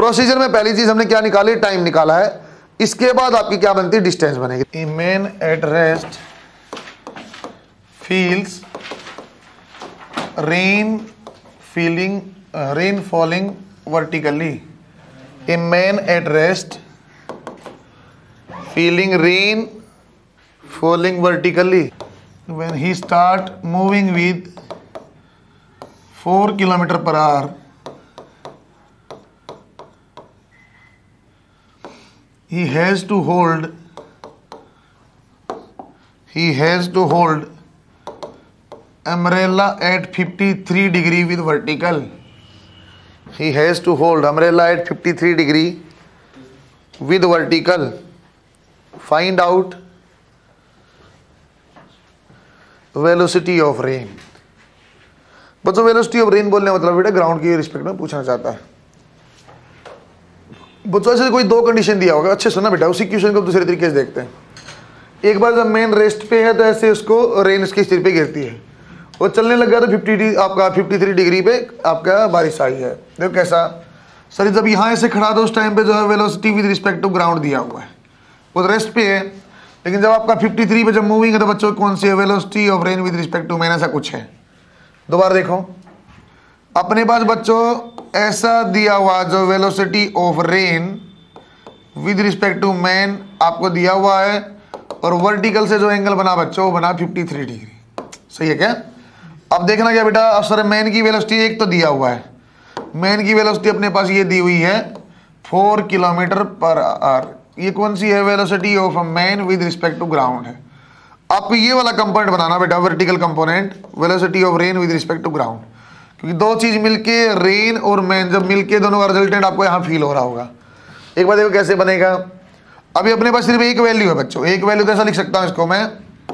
Procedure में पहली चीज हमने क्या निकाली, टाइम निकाला है। इसके बाद आपकी क्या बनती है, डिस्टेंस बनेगी। A man at rest feels rain falling vertically. A man at rest feeling rain falling vertically when he start moving with 4 km/h, he has to hold umbrella at 53 degree with vertical. He has to hold umbrella at 53 degree with vertical. Find out velocity of rain. बच्चों velocity of rain बोलने मतलब बेटा ground की respect में पूछना चाहता है। बच्चों ऐसे कोई दो कंडीशन दिया होगा, अच्छे सुना बेटा, उसी क्वेश्चन को दूसरे तरीके से देखते हैं। एक बार जब मेन रेस्ट पे है तो ऐसे उसको रेन इसके सिर पे गिरती है और चलने लग गया तो 53 डिग्री पे आपका बारिश आई है। देखो कैसा सर, जब यहाँ ऐसे खड़ा था उस टाइम पे जो है velocity with respect to ground दिया हुआ है, वो रेस्ट पे है। लेकिन जब आपका 53 पे जब मूविंग है तो बच्चों कौन सी है, velocity of rain with respect to man, ऐसा कुछ है। दोबारा देखो अपने पास बच्चों ऐसा दिया हुआ जो velocity of rain with respect to man आपको दिया हुआ है और वर्टिकल से जो एंगल बना बच्चों वो बना 53 डिग्री। सही है क्या? अब देखना क्या बेटा, अब सर मैन की वेलोसिटी एक तो दिया हुआ है, मैन की वेलोसिटी अपने पास ये दी हुई है 4 km/h। ये कौन सी है, velocity of a man with respect to ground है। आपको ये वाला कंपोनेंट बनाना बेटा, vertical component, velocity of rain with respect to ground, क्योंकि दो चीज मिलके रेन और मैन जब मिलके दोनों का रिजल्टेंट आपको यहाँ फील हो रहा होगा। एक बार देखो कैसे बनेगा। अभी अपने पास सिर्फ एक वैल्यू है बच्चों, एक वैल्यू कैसा लिख सकता हूँ इसको मैं,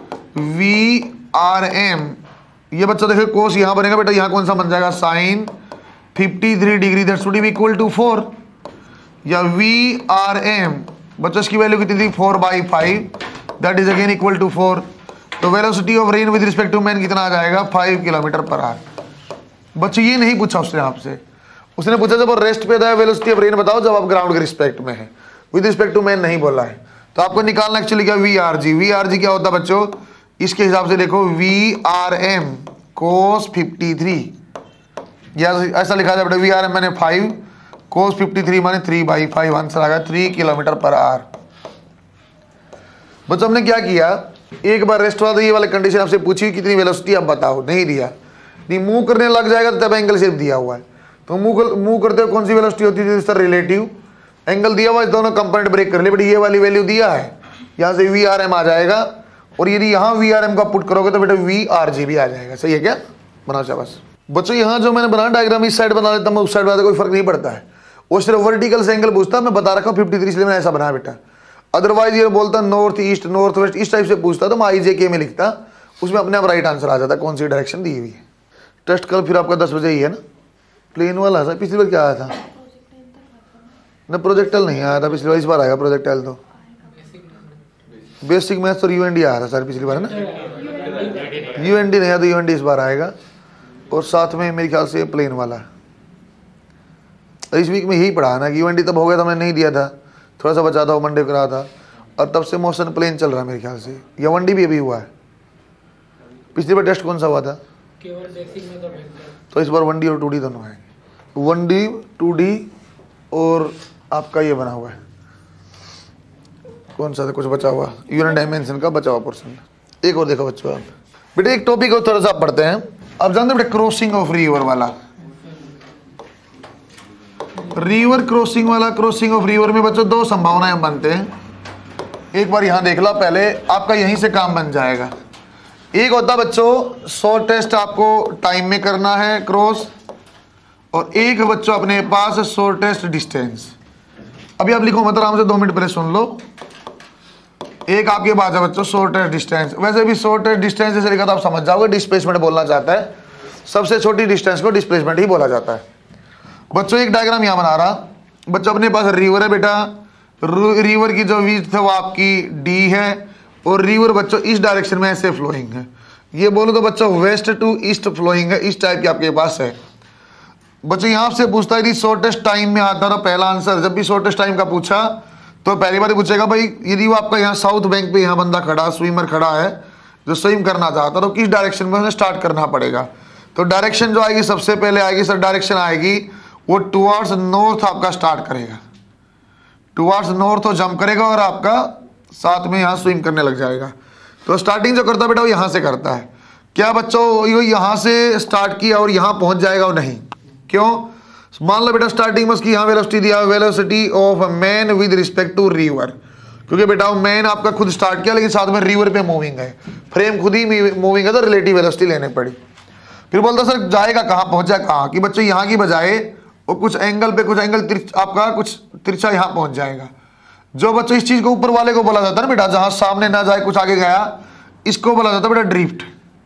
VRM। ये बच्चों देखो कोस यहाँ बनेगा बेटा, यहाँ कौन सा बन जाएगा, साइन 53 डिग्री, that should be equal to 4, या VRM बच्चों इसकी वैल्यू कितनी थी 4/5, that is again equal to 4। तो velocity of rain with respect to man कितना आ जाएगा, 5 km/h। बच्चों ये नहीं पूछा उसने आपसे, उसने पूछा जब रेस्ट पे था वेलोसिटी ऑफ रेन बताओ जब आप ग्राउंड के रिस्पेक्ट में है, विद रिस्पेक्ट टू मैन नहीं बोला है। तो आपको निकालना एक्चुअली क्या, VRG क्या होता है बच्चों, इसके हिसाब से देखो VRM cos 53, या ऐसा लिखा जाए बेटा VRM मैंने 5 cos 53 माने 3/5, आंसर आ गया 3 km/h। बच्चों हमने क्या किया, एक बार रेस्ट वाला ये वाली कंडीशन आपसे पूछी कितनी वेलोसिटी आप बताओ, नहीं दिया, नहीं मूव करने लग जाएगा तब एंगल सिर्फ दिया हुआ है। तो मूव करते हो कौन सी वेलोसिटी होती है सर, रिलेटिव एंगल दिया हुआ है, दोनों कंपोनेंट ब्रेक कर ले बेटा, ये वाली वैल्यू दिया है, यहाँ से VRM आ जाएगा और यदि यहाँ VRM का पुट करोगे तो बेटा VRG भी आ जाएगा। सही है क्या, बनाओ शाबाश। बच्चों यहाँ जो मैंने बना डायग्राम इस साइड बना लेता मैं उस साइड बना, कोई फर्क नहीं पड़ता है, वो सिर्फ वर्टिकल से एंगल पूछता, मैं बता रखा हूँ 53 इसलिए मैंने ऐसा बनाया बेटा। अदरवाइज ये बोलता नॉर्थ ईस्ट नॉर्थ वेस्ट इस टाइप से पूछता तो मैं IJK में लिखता, उसमें अपने आप राइट आंसर आ जाता कौन सी डायरेक्शन दी हुई है। टेस्ट कल फिर आपका 10 बजे ही है ना, प्लेन वाला था, पिछली बार क्या आया था ना, प्रोजेक्टल नहीं आया था पिछली बार, इस बार आएगा प्रोजेक्टल। तो बेसिक मैथ्स और UND आया था सर पिछली बार ना, UND नहीं आया तो UND इस बार आएगा, और साथ में मेरे ख्याल से प्लेन वाला इस वीक में यही पढ़ा ना कि UND तब हो गया था, मैंने नहीं दिया था, थोड़ा सा बचा था, मंडे करा था, और तब से मोशन प्लेन चल रहा है मेरे ख्याल से, या 1D भी अभी हुआ है। पिछली बार टेस्ट कौन सा हुआ था, तो इस बार 1D और 2D दोनों आएंगे, 1D 2D और आपका ये बना हुआ है कौन सा था, कुछ बचा हुआ यूनिट डायमेंशन का बचा हुआ पोर्शन। एक और देखो बच्चों आप बेटे, एक टॉपिक और थोड़ा सा आप पढ़ते हैं। अब जानते बेटे क्रॉसिंग ऑफ रिवर वाला, रिवर क्रॉसिंग वाला, क्रॉसिंग ऑफ रिवर में बच्चों दो संभावनाएं बनते हैं। एक बार यहां देख लो, पहले आपका यहीं से काम बन जाएगा। एक होता बच्चों शॉर्टेस्ट आपको टाइम में करना है क्रॉस, और एक बच्चों अपने पास शॉर्टेस्ट डिस्टेंस। अभी आप लिखो मतलब आराम से 2 मिनट पहले सुन लो। एक आपके पास है बच्चों शॉर्टेस्ट डिस्टेंस, वैसे भी शॉर्टेस्ट डिस्टेंस जैसे लिखा तो आप समझ जाओगे डिस्प्लेसमेंट बोलना चाहता है, सबसे छोटी डिस्टेंस को डिस्प्लेसमेंट ही बोला जाता है। बच्चों एक डायग्राम यहां बना रहा, बच्चों अपने पास रिवर है बेटा, रिवर की जो विड्थ है वो आपकी D है, और रिवर बच्चों इस डायरेक्शन में ऐसे फ्लोइंग है, ये बोलो तो बच्चों वेस्ट टू ईस्ट फ्लोइंग है, इस टाइप की आपके पास है। बच्चों यहाँ से पूछता है यदि शॉर्टेस्ट टाइम में आता था, पहला आंसर जब भी शॉर्टेस्ट टाइम का पूछा तो पहली बार पूछेगा भाई यदि वो आपका यहाँ साउथ बैंक पे यहाँ बंदा खड़ा, स्विमर खड़ा है जो स्विम करना चाहता तो किस डायरेक्शन में उन्हें स्टार्ट करना पड़ेगा। तो डायरेक्शन जो आएगी सबसे पहले आएगी सर, डायरेक्शन आएगी वो टुवर्ड्स नॉर्थ आपका स्टार्ट करेगा, टुवर्ड्स नॉर्थ वो जंप करेगा और आपका साथ में यहाँ स्विम करने लग जाएगा। तो स्टार्टिंग जो करता है बेटा वो यहाँ से करता है। क्या बच्चों ये यहाँ से स्टार्ट किया और यहाँ पहुँच जाएगा वो नहीं, क्यों? मान लो बेटा स्टार्टिंग में उसकी यहाँ वेलोसिटी दिया, velocity of a man with respect to river, क्योंकि बेटा वो मैन आपका खुद स्टार्ट किया लेकिन साथ में रिवर पे मूविंग है, फ्रेम खुद ही मूविंग है तो रिलेटिव वेलोसिटी लेने पड़ी। फिर बोलता सर जाएगा कहाँ, पहुंचा कहाँ, कि बच्चों यहाँ की बजाय वो कुछ एंगल पे, कुछ एंगल आपका कुछ तिरछा यहाँ पहुंच जाएगा। जो बच्चों इस चीज को ऊपर वाले को बोला जाता है ना बेटा, जहां सामने ना जाए कुछ आगे गया, इसको बोला जाता है बेटा ड्रिफ्ट।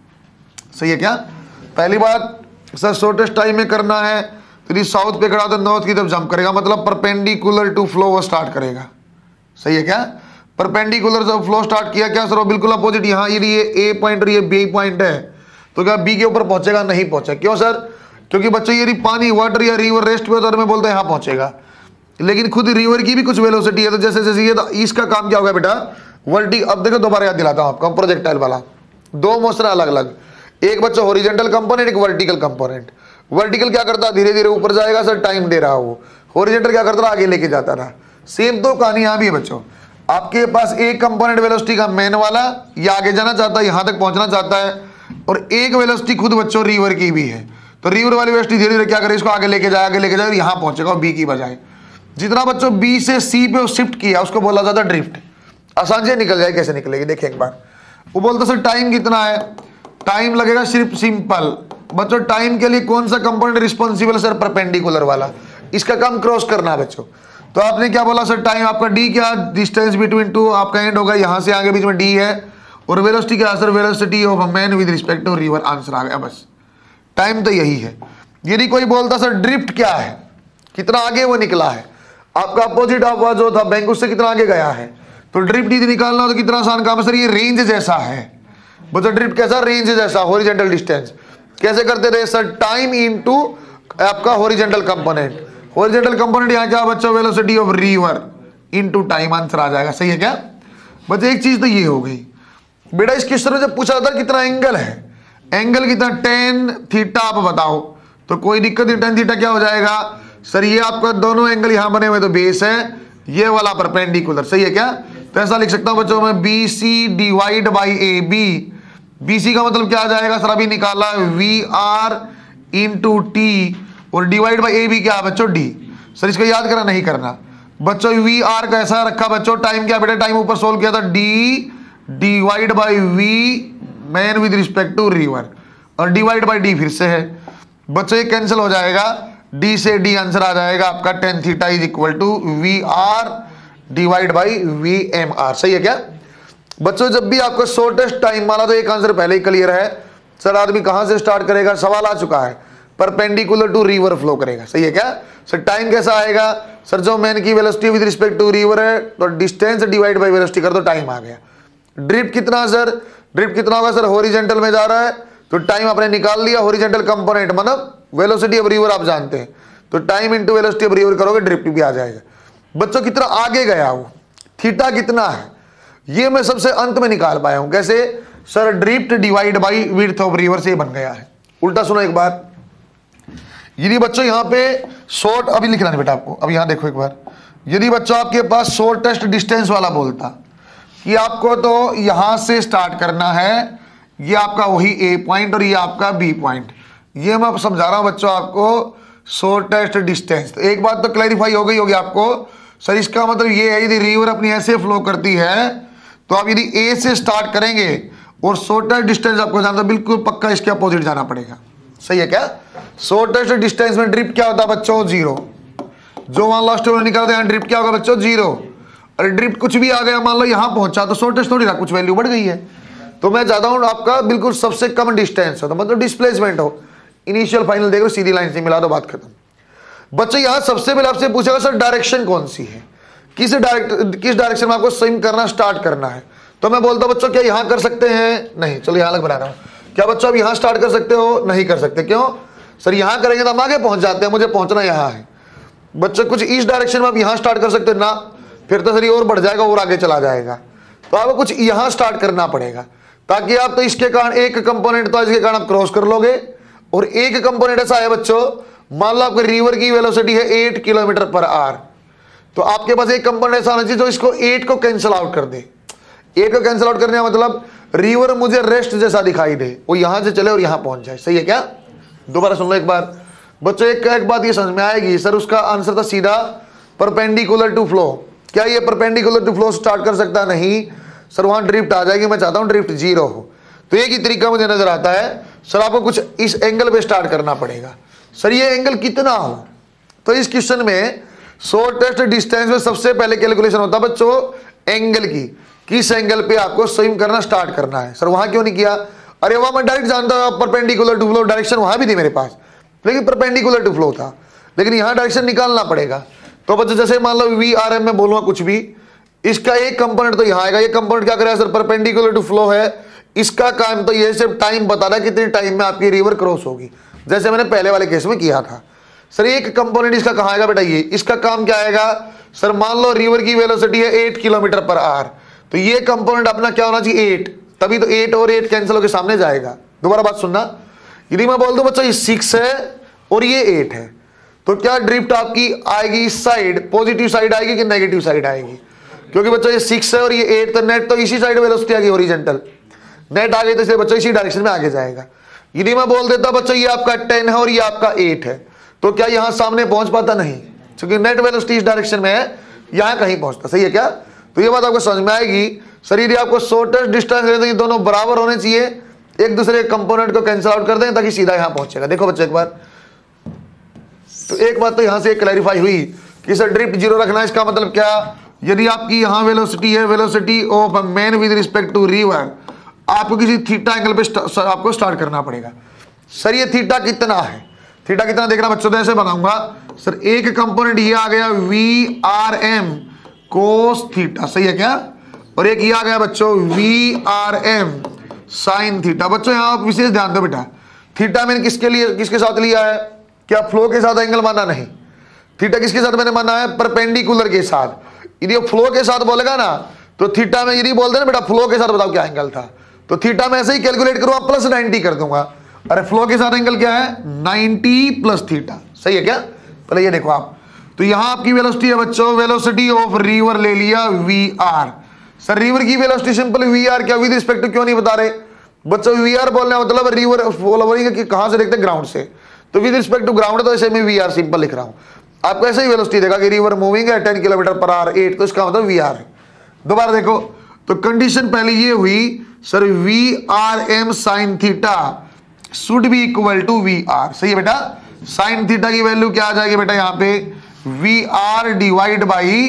सही है क्या? पहली बात सर शॉर्टेस्ट टाइम में करना है तो साउथ पे खड़ा तो नॉर्थ की तरफ जंप करेगा, मतलब परपेंडिकुलर टू फ्लो वो स्टार्ट करेगा। सही है क्या? परपेंडिकुलर जब फ्लो स्टार्ट किया क्या सर वो बिल्कुल अपोजिट, यहाँ यदि ये ए पॉइंट और ये बी पॉइंट है तो क्या बी के ऊपर पहुंचेगा? नहीं पहुंचा। क्यों सर? क्योंकि बच्चों यदि पानी वाटर या रिवर रेस्ट पे तो मैं बोलता है यहाँ पहुंचेगा, लेकिन खुद रिवर की भी कुछ वेलोसिटी है, तो जैसे जैसे ये तो इसका काम क्या होगा बेटा वर्टी। अब देखो दोबारा याद दिलाता हूँ आपको, प्रोजेक्टाइल वाला दो मोशन अलग अलग, एक बच्चों हॉरिजॉन्टल कंपोनेंट, एक वर्टिकल कंपोनेंट। वर्टिकल क्या करता है धीरे धीरे ऊपर जाएगा सर, टाइम दे रहा वो। हॉरिजॉन्टल क्या करता रहा, आगे लेके जाता रहा। सेम तो कहानी यहाँ भी है बच्चों, आपके पास एक कंपोनेंट वेलोसिटी का मैन वाला, ये आगे जाना चाहता है, यहाँ तक पहुंचना चाहता है, और एक वेलोसिटी खुद बच्चों रिवर की भी है, तो रिवर वाली वेलोसिटी धीरे धीरे क्या करे इसको आगे लेके जाए, आगे लेके जाए और यहाँ पहुंचेगा बी की बजाय। जितना बच्चों बी से सी पे शिफ्ट किया उसको बोला जाता है ड्रिफ्ट। आसान से निकल जाए, कैसे निकलेगी देखें एक बार। वो बोलता सर टाइम कितना है, टाइम लगेगा सिर्फ सिंपल बच्चों, टाइम के लिए कौन सा कंपोनेंट रिस्पॉन्सिबल सर, परपेंडिकुलर वाला, इसका काम क्रॉस करना है बच्चों। तो आपने क्या बोला सर टाइम आपका डी क्या, डिस्टेंस बिटवीन टू आपका एंड होगा, यहाँ से आगे बीच में डी है, और वेलोसिटी क्या sir, velocity of a man with respect to river. Answer आ गया बस, टाइम तो यही है। यदि कोई बोलता सर ड्रिफ्ट क्या है, कितना आगे वो निकला है, आपका अपोजिट आपका जो था बैंक उससे कितना आगे गया है, तो ड्रिफ्ट यदि निकालना हो तो कितना आसान काम है सर, ये रेंज जैसा है बच्चों। ड्रिफ्ट कैसा, रेंज जैसा, हॉरिजॉन्टल डिस्टेंस। कैसे करते थे सर, टाइम इनटू आपका हॉरिजॉन्टल कंपोनेंट। हॉरिजॉन्टल कंपोनेंट यहाँ क्या बच्चों, velocity of river into time, answer आ जाएगा। सही है क्या बच्चों? एक चीज तो ये हो गई बेटा। इस क्वेश्चन में जब पूछा था कितना एंगल है, एंगल कितना, टेन थीटा आप बताओ, तो कोई दिक्कत नहीं, टेन थीटा क्या हो जाएगा सर, ये आपका दोनों एंगल यहां बने हुए तो बेस है, ये वाला परपेंडिकुलर। सही है क्या? तो ऐसा लिख सकता हूं बच्चों मैं B C divide by A B. BC का मतलब क्या आ जाएगा सर, अभी निकाला वी आर इंटू टी, और डिवाइड बाई ए बी क्या है बच्चों, डी। सर इसको याद करना नहीं करना बच्चों, वी आर कैसा रखा बच्चों, टाइम क्या बेटा, टाइम ऊपर सोल्व किया था, D divide by V man with respect to river, और डिवाइड बाई डी फिर से है बच्चों, ये कैंसिल हो जाएगा, डी से डी आंसर आ जाएगा आपका tan theta is equal to V R divide by V M R. सही है क्या बच्चों? जब भी आपको शॉर्टेस्ट टाइम माना तो एक आंसर पहले ही क्लियर है सर, आदमी कहां से स्टार्ट करेगा, सवाल आ चुका है, परपेंडिकुलर टू रिवर फ्लो करेगा। सही है क्या सर? टाइम कैसा आएगा सर, जो मैन की velocity with respect to river है तो डिस्टेंस डिवाइड बाई वेलोसिटी कर दो, टाइम आ गया। ड्रिफ्ट कितना सर, ड्रिफ्ट कितना होगा सर, हॉरिजॉन्टल में जा रहा है तो टाइम आपने निकाल लिया, हॉरिजॉन्टल कंपोनेंट मतलब वेलोसिटी ऑफ रिवर आप जानते हैं, तो time into velocity of river करोगे, ड्रिफ्ट भी आ जाएगा। बच्चों कितना आगे गया वो, थीटा कितना है, ये मैं सबसे अंत में निकाल पाया हूं। कैसे sir, drift divide by width of river से बन गया है। उल्टा सुनो एक बार, यदि बच्चों यहां पे शॉर्ट, अभी लिखना है बेटा आपको, अब यहां देखो एक बार, यदि बच्चों आपके पास शॉर्टेस्ट डिस्टेंस वाला बोलता कि आपको तो यहां से स्टार्ट करना है, ये आपका वही ए पॉइंट और ये आपका बी पॉइंट, ये मैं समझा रहा हूं बच्चों आपको शॉर्टेस्ट डिस्टेंस। तो एक बात तो क्लैरिफाई हो गई होगी आपको सर, इसका मतलब ये है यदि रिवर अपनी ऐसे फ्लो करती है तो आप यदि ए से स्टार्ट करेंगे और शॉर्टेस्ट डिस्टेंस आपको जानते बिल्कुल पक्का इसके अपोजिट जाना पड़ेगा। सही है क्या? शॉर्टेस्ट डिस्टेंस में ड्रिफ्ट क्या होता है बच्चों, जीरो। जो मान लो स्टोर निकालते हैं ड्रिफ्ट क्या होगा बच्चों, जीरो। और ड्रिफ्ट कुछ भी आ गया मान लो यहां पहुंचा तो शॉर्टेस्ट थोड़ी ना, कुछ वैल्यू बढ़ गई है, तो मैं चाहता हूं आपका बिल्कुल सबसे कम डिस्टेंस हो, तो मतलब डिस्प्लेसमेंट हो, इनिशियल फाइनल देखो सीधी लाइन से मिला दो, बात खत्म। बच्चों यहां सबसे पहले आपसे पूछेगा सर डायरेक्शन कौन सी है, किस डायरेक्शन में आपको स्विम करना स्टार्ट करना है, तो मैं बोलता हूं बच्चों क्या यहां कर सकते हैं, नहीं, चलो यहां अलग बना रहा हूं। क्या बच्चों आप यहां स्टार्ट कर सकते हो, नहीं कर सकते। क्यों सर यहाँ करेंगे तो हम आगे पहुंच जाते हैं, मुझे पहुंचना यहाँ है। बच्चों कुछ इस डायरेक्शन में आप यहाँ स्टार्ट कर सकते हो ना, फिर तो सर ये और बढ़ जाएगा और आगे चला जाएगा। तो आपको कुछ यहाँ स्टार्ट करना पड़ेगा ताकि आप तो इसके कारण एक कंपोनेंट तो इसके कारण आप क्रॉस कर लोगे, और एक कंपोनेंट ऐसा है बच्चों, मान लो आपके रिवर की वेलोसिटी है 8 किलोमीटर पर आवर, तो आपके पास एक कंपोनेंट ऐसा होना चाहिए जो इसको 8 को कैंसिल आउट कर दे। 8 को कैंसिल आउट करने का मतलब रिवर मुझे रेस्ट जैसा दिखाई दे, वो यहां से चले और यहां पहुंच जाए। सही है क्या? दोबारा सुन लो एक बार बच्चों, एक बात ये समझ में आएगी, सर उसका आंसर था सीधा परपेंडिकुलर टू फ्लो। क्या ये परपेंडिकुलर टू फ्लो स्टार्ट कर सकता? नहीं सर, वहां ड्रिफ्ट आ जाएगी। मैं चाहता हूं ड्रिफ्ट 0 हो। तो एक ही तरीका मुझे नजर आता है, सर आपको कुछ इस एंगल पे स्टार्ट करना पड़ेगा। सर ये एंगल कितना हो? तो इस क्वेश्चन में शॉर्टेस्ट डिस्टेंस में सबसे पहले कैलकुलेशन होता है बच्चों एंगल की, किस एंगल पे आपको स्विम करना स्टार्ट करना है। सर वहां क्यों नहीं किया? अरे वहां मैं डायरेक्ट जानता हूं परपेंडिकुलर टू फ्लो, डायरेक्शन वहां भी थी मेरे पास, लेकिन परपेंडिकुलर टू फ्लो था, लेकिन यहां डायरेक्शन निकालना पड़ेगा। तो बच्चों जैसे मान लो VRM में बोलूंगा कुछ भी, इसका एक कंपोनेंट तो यहां आएगा। ये कंपोनेंट क्या करेगा? सर परपेंडिकुलर टू फ्लो है, इसका काम तो ये सिर्फ टाइम बता रहा है कितने टाइम में आपकी रिवर क्रॉस होगी, जैसे मैंने पहले वाले केस में किया था। सर एक कंपोनेंट इसका कहां आएगा बेटा? ये इसका काम क्या आएगा? सर मान लो रिवर की वेलोसिटी है 8 किलोमीटर पर आवर, तो ये कंपोनेंट अपना क्या होना चाहिए? 8, तभी तो 8 और 8 कैंसिल होकर सामने जाएगा। दोबारा बात सुनना, यदि मैं बोल दूं बच्चों ये 6 है और ये 8 है, तो क्या ड्रिफ्ट आपकी आएगी इस साइड, पॉजिटिव साइड आएगी कि नेगेटिव साइड आएगी? क्योंकि बच्चों ये 6 है और ये 8, तो नेट तो इसी साइड वेलोसिटी आएगी, ओरिजेंटल नेट आ गई, तो इसलिए बच्चों इसी डायरेक्शन में आगे जाएगा। यदि मैं बोल देता बच्चों ये आपका 10 है और ये आपका 8 है, तो क्या यहां सामने पहुंच पाता? नहीं, क्योंकि नेट वेलोसिटी इस डायरेक्शन में है, यहां कहीं पहुंचता। सही है क्या? तो ये बात आपको समझ में आएगी। सर यदि आपको शॉर्टेस्ट डिस्टेंस लेते हैं, दोनों बराबर होने चाहिए, एक दूसरे कंपोनेंट को कैंसिल आउट कर दें ताकि सीधा यहां पहुंचेगा। देखो बच्चों एक बार, तो एक बात तो यहां से क्लैरिफाई हुई कि सर ड्रिफ्ट 0 रखना, इसका मतलब क्या? यदि आपकी यहां वेलोसिटी है, velocity of man with respect to river, आपको किसी थीटा एंगल पे आपको स्टार्ट करना पड़ेगा। सर ये थीटा कितना है? थीटा कितना देखना बच्चों, तो ऐसे बनाऊंगा सर, एक कंपोनेंट ये आ गया VRM कोस थीटा, सही है क्या? और एक ये आ गया बच्चों VRM साइन थीटा। बच्चों यहां आप विशेष ध्यान दो बेटा, थीटा मैंने किसके लिए, किसके साथ लिया है? क्या फ्लो के साथ एंगल माना? नहीं, थीटा किसके साथ मैंने माना है? परपेंडिकुलर के साथ। यदि फ्लो के साथ बोलेगा ना, तो थीटा में यदि बोलते ना बेटा फ्लो के साथ बताओ क्या एंगल था, तो थीटा में ऐसे ही कैलकुलेट करूंगा प्लस 90 कर दूंगा। अरे फ्लो के साथ एंगल क्या है? 90 प्लस थीटा। सही है क्या? पहले ये देखो आप, तो यहां आपकी वेलोसिटी है बच्चों, वेलोसिटी ऑफ रिवर ले लिया VR। सर रिवर की वेलोसिटी सिंपल VR, क्या विद रिस्पेक्ट टू क्यों नहीं बता रहे बच्चों? VR बोलने का मतलब रिवर फ्लोइंग कि कहां से देखते हैं? ग्राउंड से, तो विद रिस्पेक्ट टू ग्राउंड, तो ऐसे में VR सिंपल लिख रहा हूं। आपको ऐसे ही वेलोसिटी देगा कि रिवर मूविंग है 10 किलोमीटर पर आवर 8, तो इसका मतलब VR है। दोबारा देखो, तो कंडीशन पहले ये हुई sir VRM sine theta should be equal to VR। सही है बेटा? साइन थीटा की वैल्यू क्या आ जाएगी बेटा? यहाँ पे VR डिवाइड बाई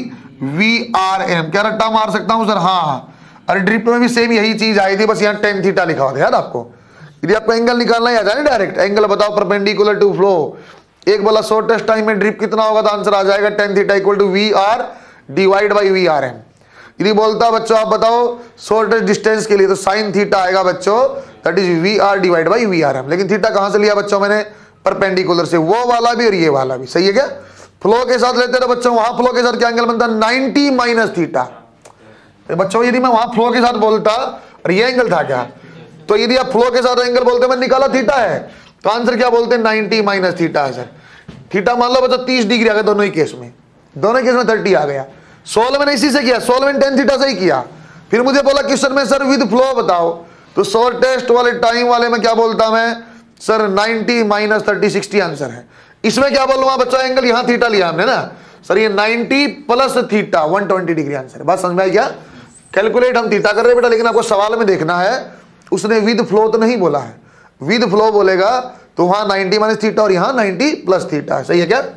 VRM। क्या रट्टा मार सकता हूं सर? हाँ, अरे ड्रिफ्ट में भी सेम यही चीज आई थी, बस यहाँ tan थीटा लिखा हुआ था याद आपको। यदि आपको एंगल निकालना ही आ जाए डायरेक्ट एंगल बताओ परपेंडिकुलर टू फ्लो, एक बोला शॉर्टेस्ट टाइम में ड्रिफ्ट कितना होगा, तो आंसर आ जाएगा tan theta equal to VR divide by VRM। यदि बोलता बच्चों आप बताओ शॉर्टेस्ट डिस्टेंस के लिए, तो साइन थीटा आएगा बच्चों, that is VR divide by VRM। लेकिन थीटा कहां से लिया बच्चों मैंने? परपेंडिकुलर से, वो वाला भी और ये वाला भी। सही है क्या? फ्लो के साथ लेते थे बच्चों, वहां फ्लो के साथ क्या एंगल बनता? 90 माइनस थीटा। बच्चों यदि मैं वहां फ्लो के साथ बोलता और ये एंगल था क्या, तो यदि आप फ्लो के साथ एंगल बोलते, मैं निकाला थीटा है, तो आंसर क्या बोलते हैं? 90 माइनस थीटा है सर। थीटा मान लो बच्चों 30 डिग्री आ गया दोनों ही केस में, दोनों केस में 30 आ गया। 16 मैंने इसी से किया, 16 में tan थीटा से ही किया। फिर मुझे बोला क्वेश्चन में सर विद फ्लो बताओ, तो शॉर्टेस्ट वाले टाइम वाले में क्या बोलता मैं सर? 90 माइनस 30 60 आंसर है। इसमें क्या बोलूंगा बच्चों? एंगल यहां थीटा लिया हमने ना सर, ये 90 प्लस थीटा 120 डिग्री आंसर है। बात समझ में आई क्या? कैलकुलेट हम थीटा कर रहे बेटा, लेकिन आपको सवाल में देखना है उसने विद फ्लो तो नहीं बोला है। विद फ्लो बोलेगा तो वहां 90 माइनस थीटा और यहां 90 प्लस थीटा है। सही है क्या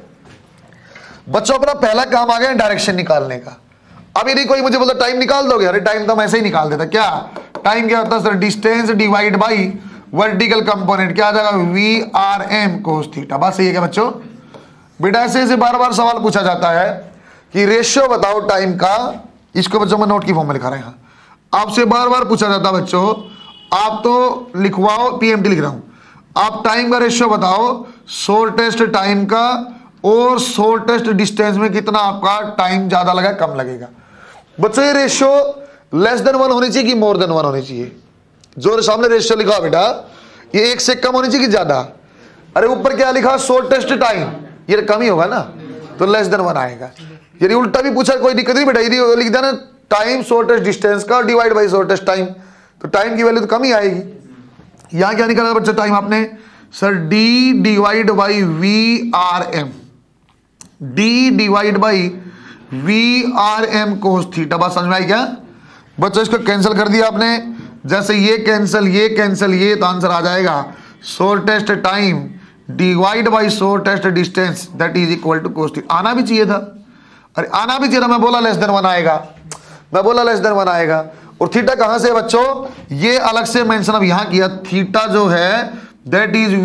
बच्चों? अपना पहला काम आ गया डायरेक्शन निकालने का। अब यदि कोई मुझे बोलता टाइम निकाल दोगे, अरे टाइम तो मैं ऐसे ही निकाल देता। क्या टाइम क्या होता है sir? Distance divide by vertical component, क्या आ जाएगा? VRM cos theta. बात सही है क्या बच्चों? बेटा ऐसे बार बार सवाल पूछा जाता है कि रेशियो बताओ टाइम का, इसको बच्चों मैं नोट की फॉर्म में लिखा रहा हूं, आपसे बार बार पूछा जाता है बच्चों, आप तो लिखवाओ PMT लिख रहा हूं, आप टाइम का रेशियो बताओ शॉर्टेस्ट टाइम का और शॉर्टेस्ट डिस्टेंस में कितना आपका टाइम ज्यादा लगा कम लगेगा। बच्चों ये रेशियो लेस देन 1 होनी चाहिए कि मोर देन 1 होनी चाहिए? जो सामने रेशियो लिखा बेटा ये 1 से कम होनी चाहिए कि ज्यादा? अरे ऊपर क्या लिखा? शॉर्टेस्ट टाइम, ये कम ही होगा ना, तो लेस देन 1 आएगा। यदि उल्टा भी पूछा कोई दिक्कत नहीं बेटा, यदि लिख देना टाइम शॉर्टेस्ट डिस्टेंस का डिवाइड बाई शॉर्टेस्ट टाइम, तो टाइम की वैल्यू तो कम ही आएगी। यहां क्या निकाला बच्चा टाइम आपने? Sir D divide by V R M, D divide by V R M cos theta. बात समझ में आई क्या बच्चों? इसको कैंसिल कर दिया आपने, जैसे ये कैंसिल ये कैंसिल ये, तो आंसर आ जाएगा shortest time divide by shortest distance that is equal to cos theta. आना भी चाहिए था, अरे आना भी चाहिए था। मैं बोला लेस देन 1 आएगा, मैं बोला लेस देन 1 आएगा। और थीटा कहां से बच्चों? ये अलग से मेंशन अब यहां किया, थीटा जो है that is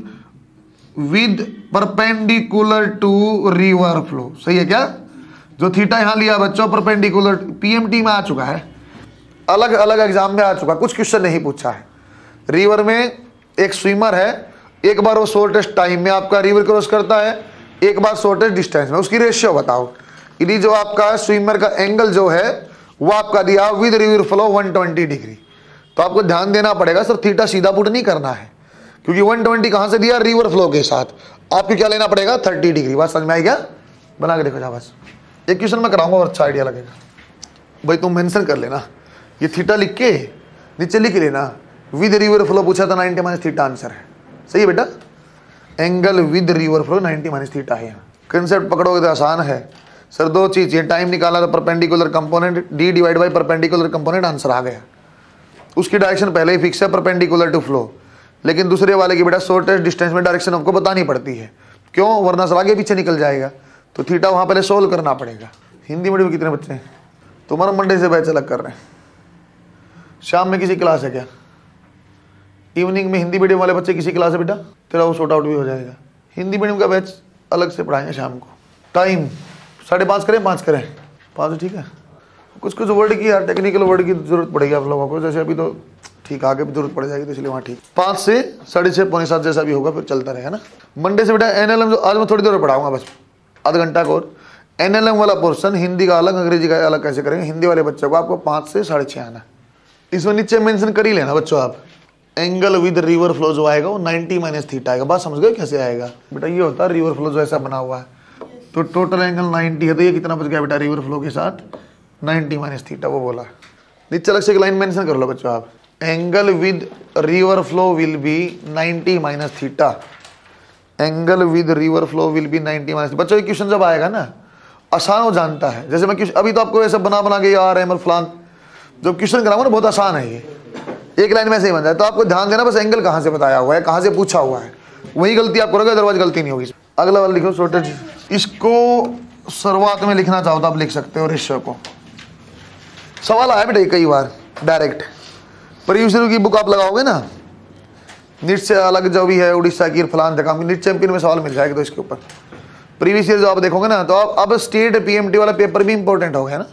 with perpendicular to river flow. सही है क्या? जो थीटा यहां लिया बच्चों परपेंडिकुलर, पीएमटी में आ चुका है, अलग अलग एग्जाम में आ चुका, कुछ क्वेश्चन नहीं पूछा है। रिवर में एक स्विमर है, एक बार वो शॉर्टेस्ट टाइम में आपका रिवर क्रॉस करता है, एक बार शॉर्टेस्ट डिस्टेंस में, उसकी रेशियो बताओ। यदि जो आपका स्विमर का एंगल जो है वो आपका दिया विद रिवर फ्लो 120 डिग्री, तो आपको ध्यान देना पड़ेगा सर थीटा सीधा पुट नहीं करना है, क्योंकि 120 कहां से दिया? रिवर फ्लो के साथ। आपको क्या लेना पड़ेगा? 30 डिग्री। बात समझ में आई क्या? बना के देखो जा, बस एक क्वेश्चन मैं कराऊंगा और अच्छा आइडिया लगेगा। भाई तुम मेंशन कर लेना, ये थीटा लिख के नीचे लिख लेना विद रिवर फ्लो पूछा था 90 माइनस थीटा आंसर है। सही है बेटा? Angle with river flow 90 minus theta है। कंसेप्ट पकड़ोगे तो आसान है सर। दो चीज, ये टाइम निकाला तो perpendicular component D divide by perpendicular component, answer आ गया। उसकी डायरेक्शन पहले ही फिक्स है परपेंडिकुलर टू फ्लो, लेकिन दूसरे वाले की बेटा शॉर्टेस्ट डिस्टेंस में डायरेक्शन आपको बतानी पड़ती है। क्यों? वरना सब आगे पीछे निकल जाएगा, तो थीटा वहां पहले सोल्व करना पड़ेगा। हिंदी मीडियम में कितने बच्चे हैं तुम्हारा? मंडे से बैच अलग कर रहे हैं। शाम में किसी क्लास है क्या? इवनिंग में हिंदी मीडियम वाले बच्चे किसी क्लास है बेटा? तेरा वो शॉर्ट आउट भी हो जाएगा। हिंदी मीडियम का बैच अलग से पढ़ाएंगे शाम को। टाइम 5:30 करें? 5 करें? 5 ठीक है। कुछ कुछ वर्ड की यार टेक्निकल वर्ड की जरूरत पड़ेगी आप लोगों को, जैसे अभी तो ठीक आगे भी जरूरत पड़ जाएगी, तो इसलिए वहाँ ठीक 5 से 6:30 पौने 7 जैसा भी होगा, फिर चलता रहेगा ना। मंडे से बेटा एनएलएम आज मैं थोड़ी देर पढ़ाऊंगा, बस आधा घंटा को। और एनएलएम वाला पोर्शन हिंदी का अलग अंग्रेजी का अलग कैसे करेंगे? हिंदी वाले बच्चों को आपको 5 से 6:30 आना। इसमें नीचे मेंशन कर ही लेना बच्चों आप, एंगल विद रिवर फ्लो जो आएगा वो 90 माइनस थीटा आएगा। बात समझ गए कैसे आएगा बेटा? ये होता है रिवर फ्लो जो ऐसा बना हुआ है, तो टोटल एंगल 90 है, तो ये कितना बच गया बेटा रिवर फ्लो के साथ? 90 माइनस थीटा, वो बोला। नीचे अलग से एक लाइन मेंशन कर लो बच्चों आप, angle with river flow will be 90 minus theta. Angle with river flow will be 90 minus. बच्चों ये क्वेश्चन जब आएगा ना आसान हो जानता है। जैसे मैं अभी तो आपको ऐसा बना के यार एम फलान जब क्वेश्चन कराऊंगा ना बहुत आसान है, ये एक लाइन में ऐसे ही बन जाए। तो आपको ध्यान देना बस एंगल कहाँ से बताया हुआ है, कहाँ से पूछा हुआ है, वही गलती आप करोगे, अदरवाइज गलती नहीं होगी। अगला वाला लिखो शॉर्टेज। इसको शुरुआत में लिखना चाहो तो आप लिख सकते हो रेशियो को। सवाल आया बेटा कई बार डायरेक्ट, प्रीवियस ईयर की बुक आप लगाओगे ना, नीट से अलग जो भी है उड़ीसा की फलान जगह नीट चैंपियन में सवाल मिल जाएगा। तो इसके ऊपर प्रीवियस ईयर जो आप देखोगे ना, तो अब स्टेट पीएमटी वाला पेपर भी इंपॉर्टेंट हो गया ना।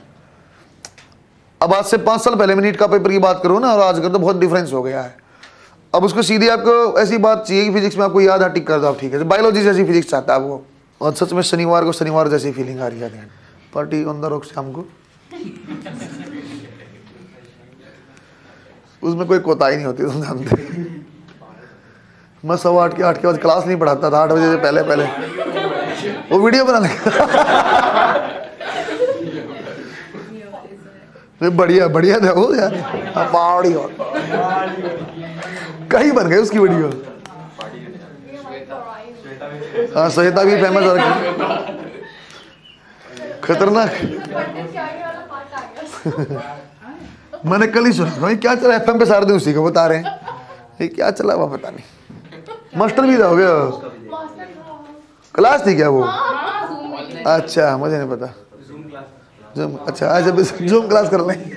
अब आज से 5 साल पहले मैं नीट का पेपर की बात करूँ ना, और आज कर तो बहुत डिफरेंस हो गया है। अब उसको सीधी आपको ऐसी बात चाहिए कि फिजिक्स में आपको याद है, टिक कर दो आप, ठीक है। बायोलॉजी जैसी फिजिक्स चाहता है वो, और सच में शनिवार जैसी फीलिंग आ रही है। पार्टी ऑन द रॉक शाम को उसमें कोई कोताही नहीं होती, तुम जानते। मैं 8:15 के 8 के बाद क्लास नहीं पढ़ाता था, 8 बजे से पहले वो वीडियो बना बढ़िया बढ़िया था वो यार, पहाड़ी और कहीं बन गए उसकी वीडियो। हाँ श्वेता भी फेमस हो रही, खतरनाक। मैंने कल ही सुना क्या चला एफएम पे, सारे दिन उसी को बता रहे हैं, ये क्या चला हुआ पता नहीं। मास्टर भी था हो गया, क्लास थी क्या वो? अच्छा मुझे नहीं पता। जूम, अच्छा आज जूम क्लास कर लें।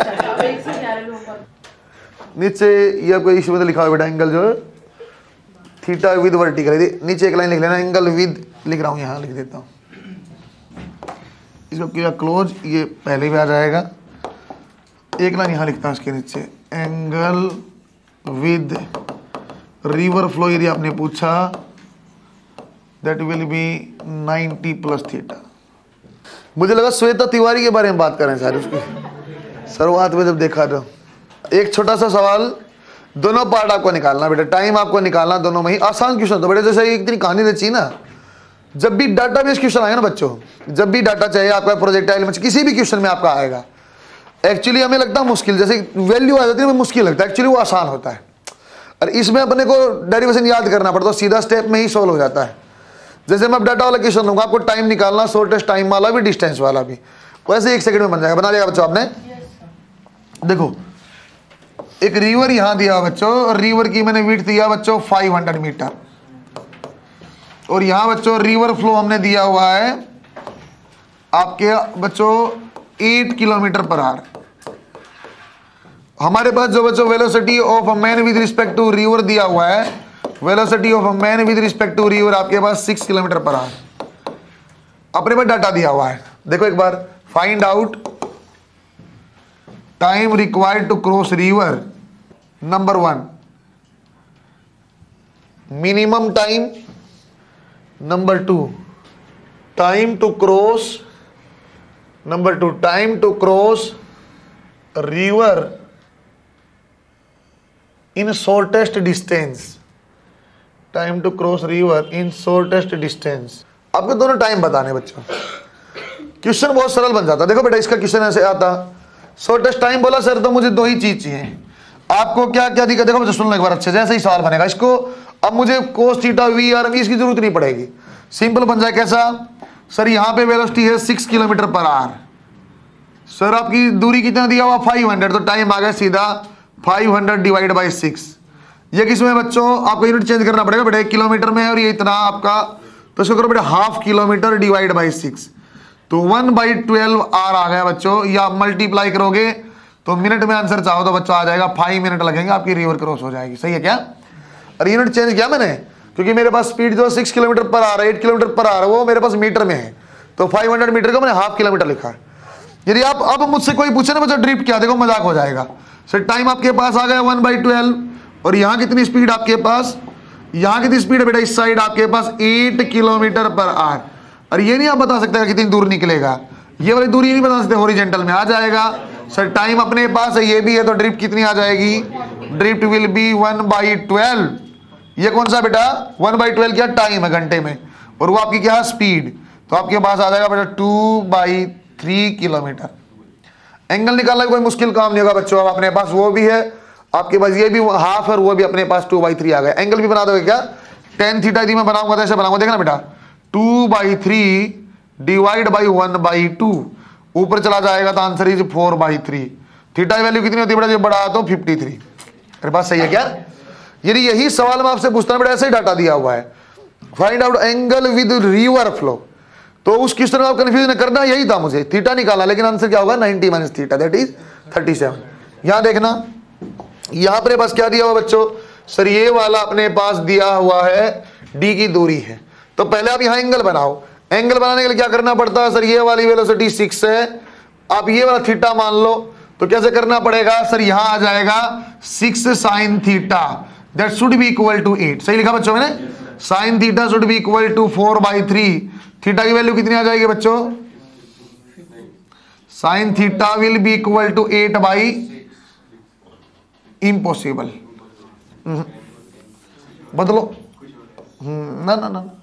नीचे ये कोई इशू में लिखा हुआ बेटा, एंगल जो थीटा विद वर्टिकल, नीचे एक लाइन लिख लेना, एंगल विद लिख रहा हूँ, यहाँ लिख देता हूँ। इसको किया क्लोज, ये पहले भी आ जाएगा। एक लाइन यहाँ लिखता हूँ इसके नीचे, एंगल विद रिवर फ्लो यदि आपने पूछा that will be 90 plus theta. मुझे लगा श्वेता तिवारी के बारे में बात करें सर, उसकी शुरुआत में जब देखा तो। एक छोटा सा सवाल, दोनों पार्ट आपको निकालना बेटा, टाइम आपको निकालना दोनों में ही। आसान क्वेश्चन था बेटा, जैसे एक इतनी कहानी रची ना, जब भी डाटा बेस्ड क्वेश्चन आएगा ना बच्चों, जब भी डाटा चाहिए आपका प्रोजेक्टाइल में, किसी भी क्वेश्चन में आपका आएगा, एक्चुअली हमें लगता है मुश्किल, जैसे वैल्यू आ जाती है मुश्किल लगता है, एक्चुअली वो आसान होता है। और इसमें अपने को डेरिवेशन याद करना पड़ता है, सीधा स्टेप में ही सोल्व हो जाता है। जैसे मैं अब डाटा वाला क्वेश्चन दूंगा आपको, टाइम निकालना, शॉर्टेस्ट टाइम वाला भी, डिस्टेंस वाला भी, वैसे 1 सेकंड में बन जाएगा। बना लिया बच्चों आपने? देखो एक रिवर यहां दिया बच्चों, रिवर की मैंने विड्थ दिया बच्चों 500 मीटर, और यहां बच्चों रिवर फ्लो हमने दिया हुआ है आपके बच्चों 8 किलोमीटर पर आवर। हमारे पास जो बच्चों velocity of a man with respect to river दिया हुआ है, velocity of a man with respect to river आपके पास 6 किलोमीटर पर आवर अपने पास डाटा दिया हुआ है। देखो एक बार, find out time required to cross river, number 1 minimum time, number 2 time to cross, number 2 time to cross river in shortest distance, time to cross river in shortest distance. आपको दोनों time बताने बच्चों, क्वेश्चन बहुत सरल बन जाता। देखो बेटा इसका क्वेश्चन ऐसे आता, शॉर्टेस्ट टाइम बोला सर तो मुझे 2 ही चीज चाहिए, आपको क्या क्या दिक्कत, देखो बच्चों सुनना एक बार अच्छे, जैसे ही सवाल बनेगा इसको, अब मुझे कोस थीटा वी आर इसकी जरूरत नहीं पड़ेगी, सिंपल बन जाए। कैसा सर, यहां पे वेलोसिटी है 6 किलोमीटर पर आवर, सर आपकी दूरी कितना दिया हुआ 500, तो टाइम आ गया सीधा 500 डिवाइड बाई 6। ये किसमें बच्चों आपको यूनिट चेंज करना पड़ेगा बेटा, 1 किलोमीटर में, और ये इतना आपका, तो इसको करो बेटा हाफ किलोमीटर डिवाइड बाई 6, तो 1/12 आर आ गया बच्चों। या मल्टीप्लाई करोगे तो मिनट में आंसर चाहो तो बच्चों आ जाएगा 5 मिनट लगेंगे, आपकी रिवर क्रॉस हो जाएगी। सही है क्या? और यूनिट चेंज किया मैंने, क्योंकि मेरे पास स्पीड जो 6 किलोमीटर पर आ रहा है, 8 किलोमीटर पर आ रहा है, वो मेरे पास मीटर में है, तो 500 मीटर को मैंने हाफ किलोमीटर लिखा है। यदि आप अब मुझसे कोई पूछे ना बच्चों ड्रिफ्ट क्या, देखो मजाक हो जाएगा सर, टाइम आपके पास आ गया 1/12, और यहाँ कितनी स्पीड आपके पास, यहाँ कितनी स्पीड है बेटा, इस साइड आपके पास 8 किलोमीटर पर आवर। और ये नहीं आप बता सकते कितनी दूर निकलेगा, ये वाली दूरी नहीं बता सकते, हॉरिजॉन्टल में आ जाएगा। सर टाइम अपने पास है, ये भी है, तो ड्रिफ्ट कितनी आ जाएगी, ड्रिफ्ट विल बी 1/12। ये कौन सा बेटा 1/12 क्या टाइम है घंटे में, और वो आपकी क्या है स्पीड, तो आपके पास आ जाएगा बेटा 2/3 किलोमीटर। एंगल निकालना कोई मुश्किल काम नहीं होगा बच्चों, अब अपने पास वो भी है, आपके पास ये भी हाफ और वो भी अपने पास 2/3 आ गया। एंगल भी बना दोगे क्या, tan थीटा यदि मैं बनाऊंगा तो ऐसे बनाऊंगा, देखना बेटा 2/3 डिवाइड बाई 1/2, ऊपर चला जाएगा तो आंसर इज 4/3। थीटा की वैल्यू कितनी होती है बेटा, जब बढ़ा तो 53। मेरे पास सही है क्या? यदि यही सवाल मैं आपसे पूछता हूं बेटा, ऐसे ही डाटा दिया हुआ है, find out angle with river flow, तो उस क्वेश्चन में आप कंफ्यूजन करना यही था, मुझे थीटा निकालना, लेकिन आंसर क्या होगा 90 माइनस थीटा, दैट इज 37। यहां देखना, यहां अपने पास क्या दिया हुआ बच्चों, सर ये वाला अपने पास दिया हुआ है डी की दूरी है, तो पहले आप यहां एंगल बनाओ। एंगल बनाने के लिए क्या करना पड़ता है, सर ये वाली वेलोसिटी 6 है, आप ये वाला थीटा मान लो, तो कैसे करना पड़ेगा सर, यहां आ जाएगा 6 sin theta, that should be equal to 8। सही लिखा बच्चों मैंने, sin theta should be equal to 4/3। Theta की वैल्यू कितनी आ जाएगी बच्चों, sin theta will be equal to 8/, impossible, बदलो, ना ना ना